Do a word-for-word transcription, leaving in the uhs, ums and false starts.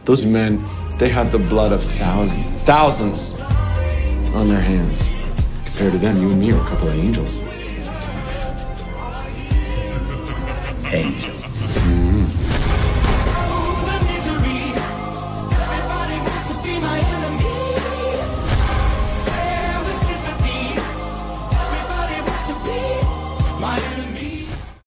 Those men, they had the blood of thousands, thousands on their hands. Compared to them, you and me are a couple of angels. Angels.